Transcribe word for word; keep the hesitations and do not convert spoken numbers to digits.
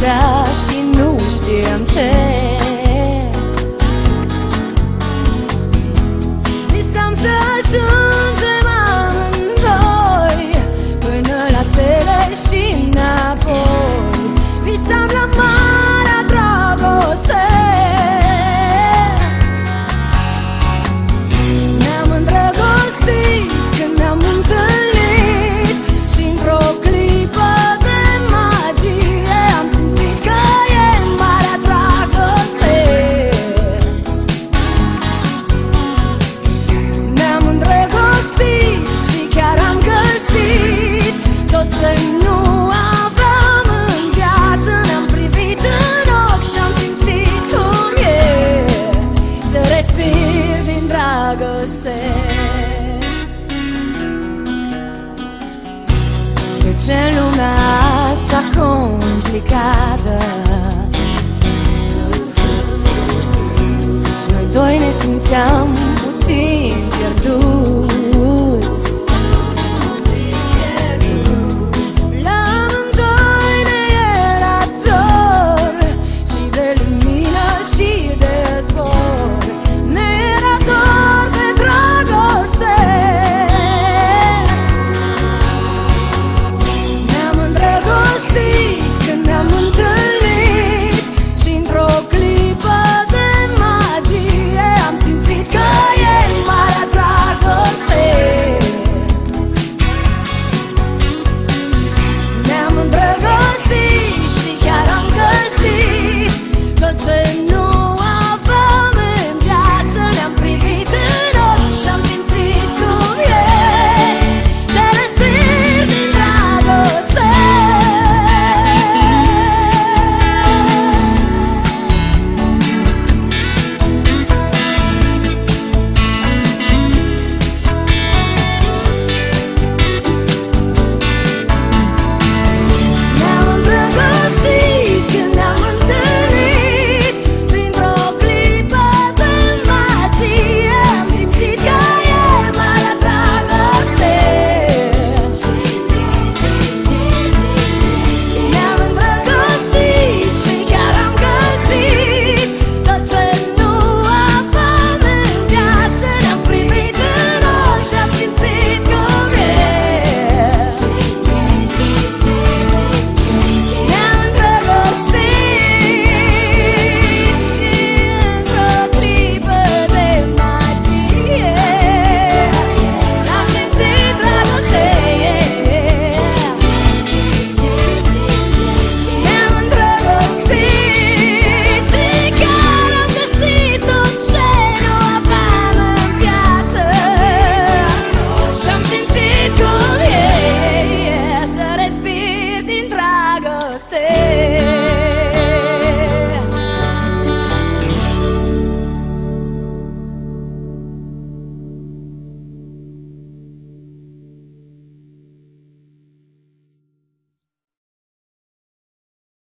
dragostea și nu știam ce. Visam să ajungem amândoi până la stele și înapoi. Visam la marea dragoste. Ne-am îndrăgostit când ne-am întâlnit și într-o clipă de magie am simțit că e marea dragoste. Ne-am îndrăgostit și chiar am găsit tot ce nu aveam în viață. Ne-am privit în ochi și am simțit cum e să respir din dragoste. De ce lumea asta complicată? Noi doi ne simțeam